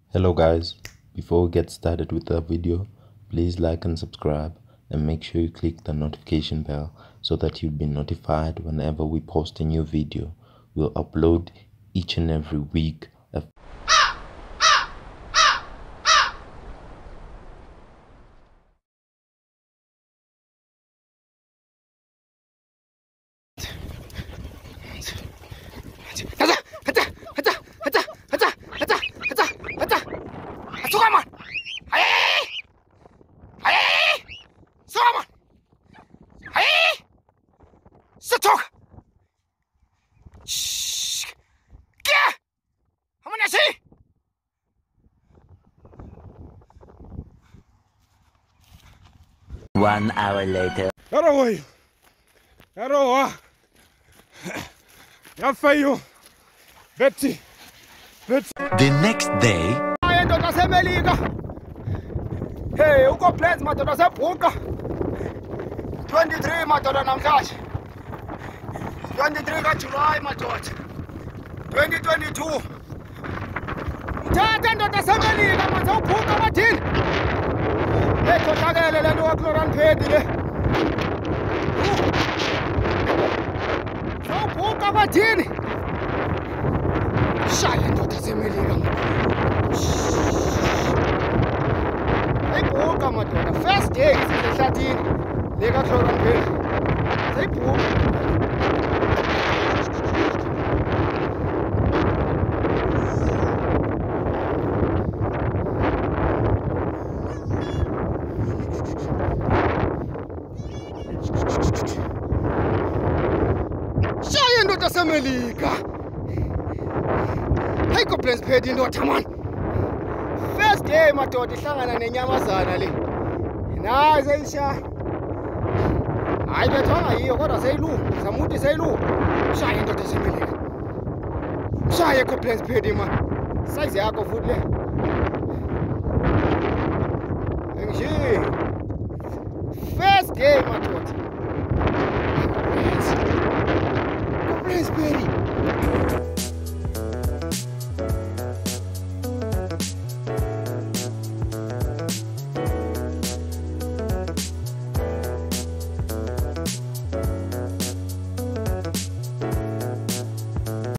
Hello guys, before we get started with the video, please like and subscribe and make sure you click the notification bell so that you'll be notified whenever we post a new video. We'll upload each and every week. One hour later. The next day. Hey, uko plans madoda sebhuqa 23 madoda namhlanje 23 kaJuly madoda 2022 Mthatha ndoda semelika manje ubhuqa bathini Hey khohlakele lento wakuloran phedi le Ubhuqa bathini Shaya ndoda semelika Sayibhuqa madoda first day sisehlathini leka Cloran phedi sayibhuqa Shaya ndoda semelika Hey go plans phedi ndoda man First day madoda ihlangana nenyamazana le nayi seyishaya hayi bethwanga yiyo kodwa seyilunga samuthi seyilunga shaya indoda semelika shaya go plans phedi man size yakho futhi le